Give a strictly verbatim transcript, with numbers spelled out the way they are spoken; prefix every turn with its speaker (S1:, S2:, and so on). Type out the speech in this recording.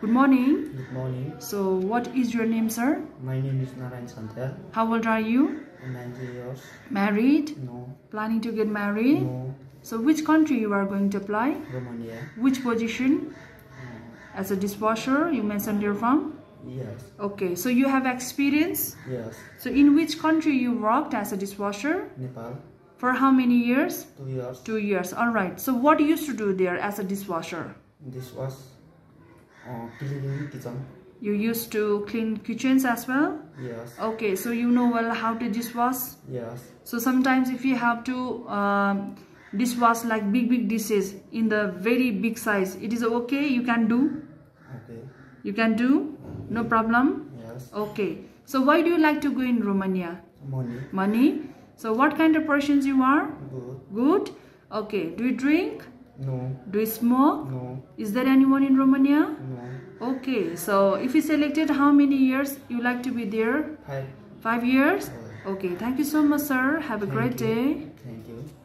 S1: Good morning.
S2: Good morning.
S1: So, what is your name, sir?
S2: My name is Narayan Santya.
S1: How old are you?
S2: I'm nineteen years.
S1: Married?
S2: No.
S1: Planning to get married?
S2: No.
S1: So, which country you are going to apply?
S2: Romania.
S1: Which position?
S2: Uh,
S1: As a dishwasher, you mentioned you're from?
S2: yes.
S1: Okay, so you have experience?
S2: Yes.
S1: So, in which country you worked as a dishwasher?
S2: Nepal.
S1: For how many years?
S2: Two years.
S1: Two years. All right. So, what you used to do there as a dishwasher?
S2: This was uh, cleaning kitchen.
S1: You used to clean kitchens as well?
S2: Yes.
S1: Okay, so you know well how to dishwash?
S2: Yes.
S1: So sometimes if you have to um, dishwash like big big dishes in the very big size, it is okay, you can do?
S2: Okay.
S1: You can do? No problem?
S2: Yes.
S1: Okay. So why do you like to go in Romania?
S2: Money.
S1: Money? So what kind of persons you are?
S2: Good.
S1: Good? Okay. Do you drink?
S2: No.
S1: Do you smoke?
S2: No.
S1: Is there anyone in Romania?
S2: No.
S1: Okay. So if you selected, how many years you like to be there?
S2: Five.
S1: Five years?
S2: Uh,
S1: Okay. Thank you so much, sir. Have a
S2: Thank
S1: great
S2: you.
S1: day.
S2: Thank you.